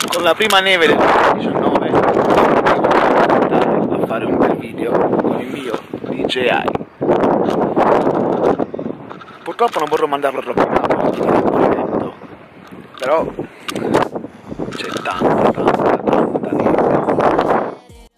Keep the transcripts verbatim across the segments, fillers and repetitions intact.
con la prima neve del duemiladiciannove a fare un bel video con il mio D J I. Purtroppo non vorrò mandarlo troppo in alto, però c'è tanta, tanta, tanta neve.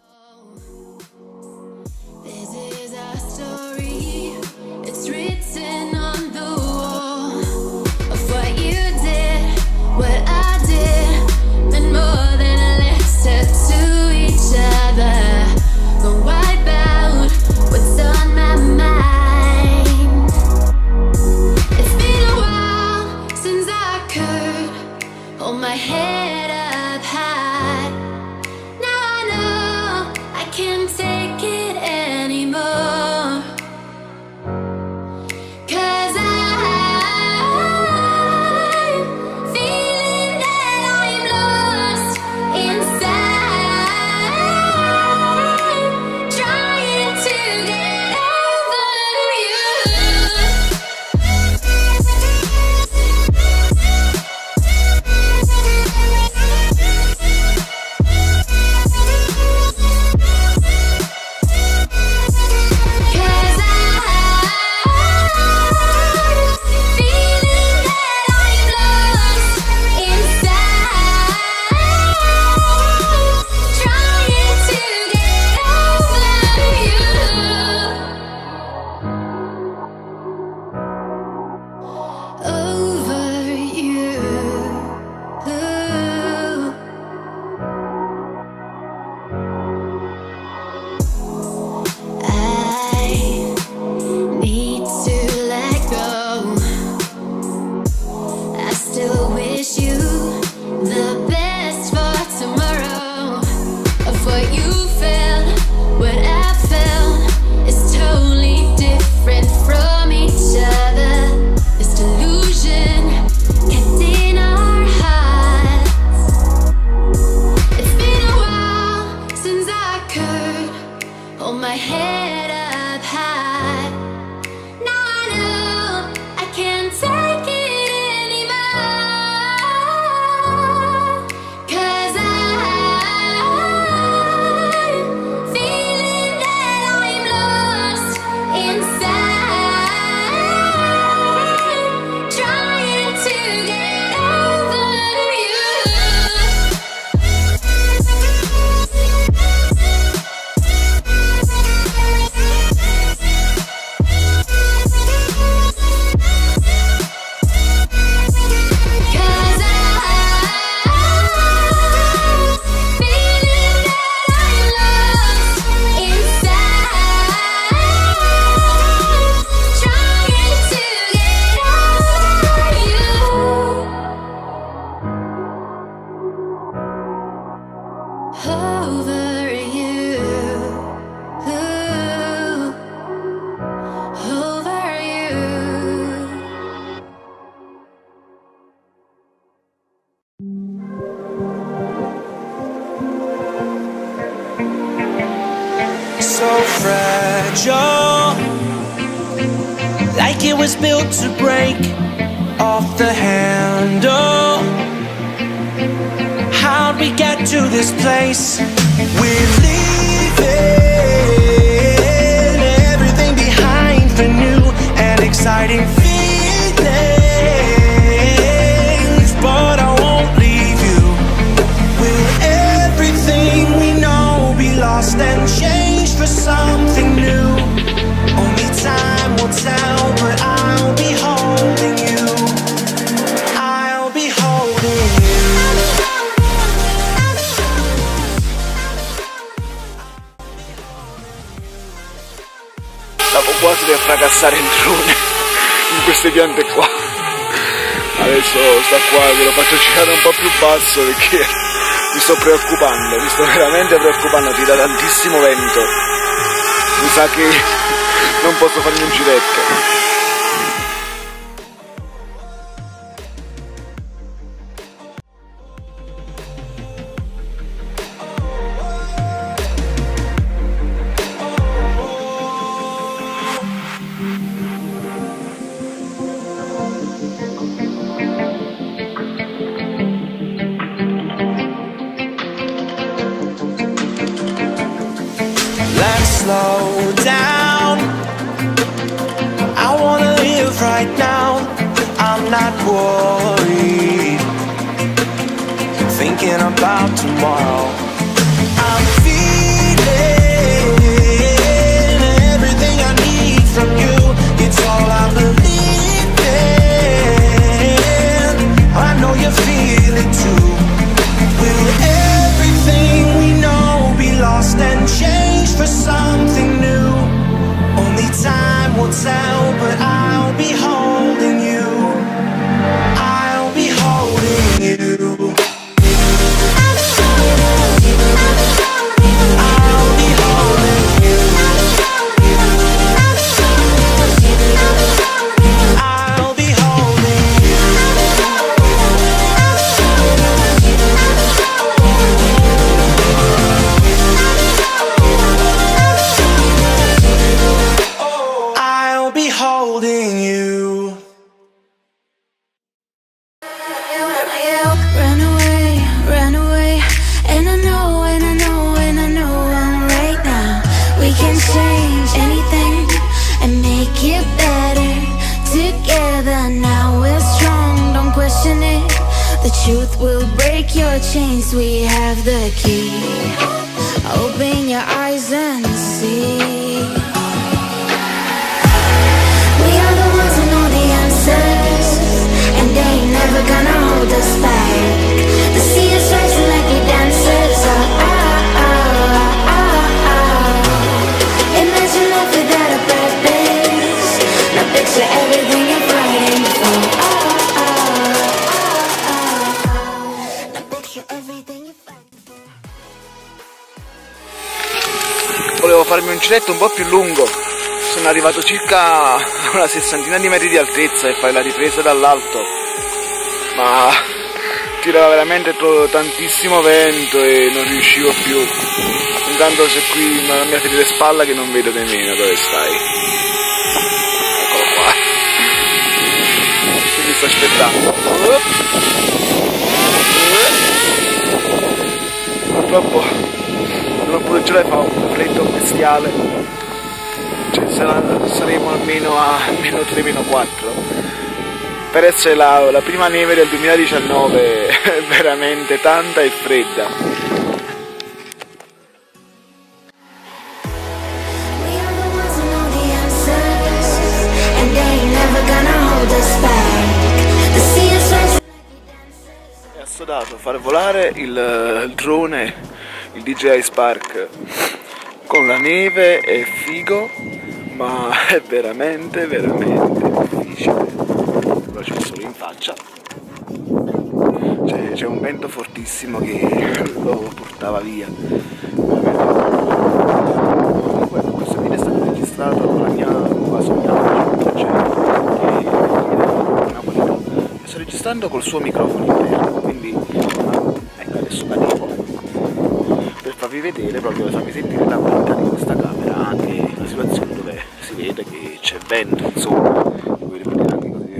My head up high. Now I know I can't take it anymore. 'Cause I'm feeling that I'm lost inside, trying to get over you. My head up high. Now I know I can't take it anymore. 'Cause I'm feeling that I'm lost inside, trying to get over you. Over you, ooh, over you. So fragile, like it was built to break off the handle. How'd we get to this place? We're leaving everything behind for new and exciting feelings, but I won't leave you. Will everything we know be lost and changed for something new? Only time will tell, but I'll be holding you. I'll be holding you. Stavo quasi per fracassare il drone in queste piante qua. Adesso sta qua, ve lo faccio girare un po' più basso perché mi sto preoccupando, mi sto veramente preoccupando, tira tantissimo vento. Mi sa che non posso farmi un giretto. slow down. I wanna live right now. I'm not worried, thinking about tomorrow. I'm feeling everything I need from you. It's all I believe in. I know you feel it too. Will everything we know be lost and changed for something new? Only time will tell, but I'll be holding you. I'll be holding you. I'll be holding you. I'll be holding you. I'll be holding you. Run away, run away, and I know, and I know, and I know I'm right now. We can change anything and make it better together. Now we're strong, don't question it. The truth will break your chains. We have the key. Open your eyes and see. We are the ones who know the answers, and they ain't never gonna hold us back. The sea is rising like we dancers. Oh, oh, oh, oh, oh. Imagine life without a purpose. Now picture everything you're fighting for. Oh, oh, oh, oh, oh. Now picture everything you're fighting for. Volevo farmi un giretto un po' più lungo. Sono arrivato circa a una sessantina di metri di altezza e fare la ripresa dall'alto, ma tirava veramente tantissimo vento e non riuscivo più. Intanto c'è qui una mia fedele spalla che non vedo nemmeno dove stai. Eccolo qua. Che mi sta aspettando. Purtroppo non ho pure ce la fa un freddo bestiale. Cioè, saremo almeno a meno tre meno quattro. Per essere la, la prima neve del duemiladiciannove è veramente tanta e fredda. È assodato far volare il, il drone, il D J I Spark con la neve è figo, ma è veramente veramente difficile. Però c'è solo in faccia, c'è un vento fortissimo che lo portava via. Comunque questo video è stato registrato con la mia nuova Sony Napolino e sto registrando col suo microfono interno, quindi ecco, adesso cadevo per farvi vedere, proprio per farvi sentire la qualità di questa camera, anche in una situazione dove si vede che c'è vento, insomma, voi vedete anche così,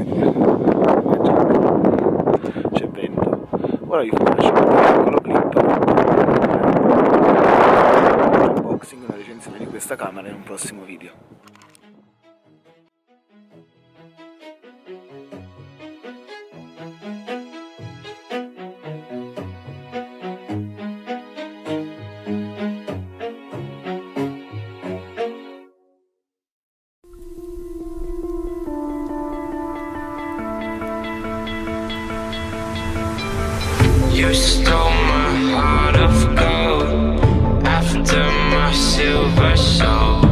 c'è vento. Ora vi faccio un piccolo clip, un unboxing, una recensione di questa camera in un prossimo video. You stole my heart of gold after my silver soul.